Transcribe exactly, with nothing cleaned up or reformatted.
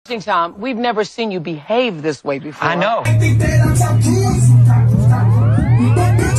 Tom, we've never seen you behave this way before. I know.